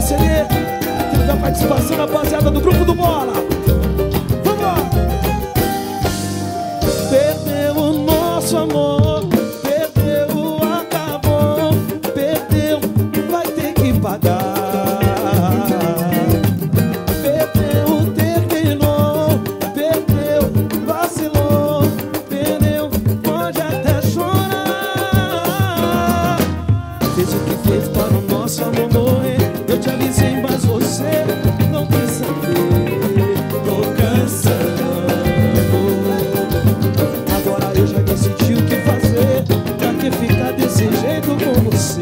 CD. Teve a participação, rapaziada, do grupo do Bola. Vamos lá. Perdeu o nosso amor, perdeu, acabou, perdeu, vai ter que pagar. Perdeu, terminou, perdeu, vacilou, perdeu, pode até chorar. Fez o que fez para o nosso amor morrer. Eu te avisei, mas você não quis saber. Tô cansando. Agora eu já decidi o que fazer. Pra que ficar desse jeito com você?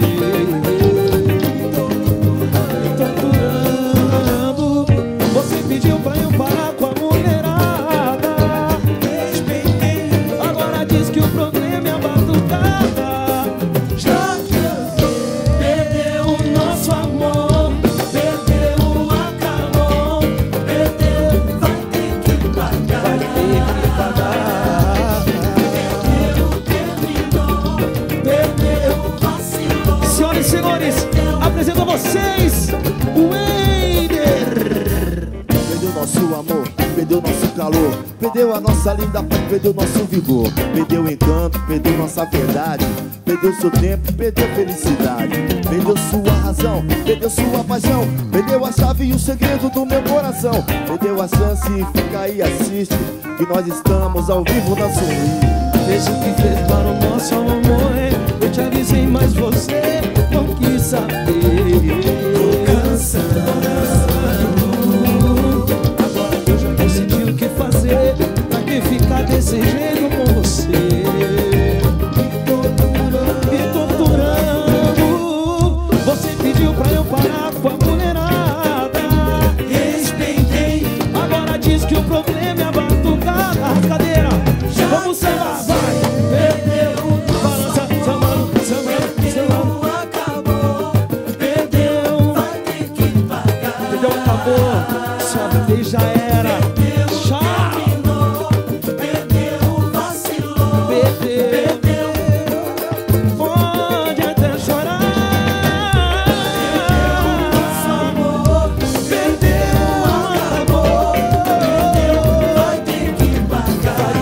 Torturando. Você pediu pra eu parar com a mulherada. Respeitei. Agora diz que o problema é a batucada. Já perdeu o nosso amor, perdeu, acabou, perdeu, vai ter que pagar. Vai ter que pagar. Perdeu, terminou, perdeu, vacilou. Senhoras e senhores, apresento a vocês o Eider. Perdeu nosso amor, perdeu nosso calor, perdeu a nossa linda paz, perdeu nosso vigor, perdeu o encanto, perdeu nossa verdade, perdeu seu tempo, perdeu felicidade, perdeu sua razão, perdeu sua paixão, perdeu a chave e o segredo do meu coração, perdeu a chance e fica aí, assiste, que nós estamos ao vivo na Sorrir. Fez o que fez para o nosso amor morrer. Eu te avisei, mas você não quis saber. Tô cansado. Agora eu já decidi o que fazer. Pra que ficar desse jeito com você? Me torturando. Você pediu pra eu parar com a mulherada. Respeitei. Agora diz que o problema é a batucada. Arracadeira, vamos sambar, vai. Perdeu, balança, sambando, sambando, sambando. Acabou, perdeu, vai ter que pagar. Perdeu, acabou, sua vez já era. Tchau. Perdeu, vacilou, perdeu, pode até chorar. Perdeu, acabou, perdeu, vai ter que pagar.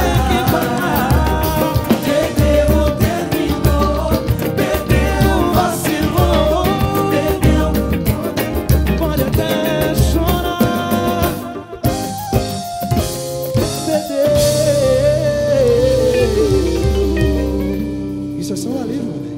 Perdeu, terminou, perdeu, vacilou, perdeu, pode até chorar. Perdeu. Isso é só ali, mano.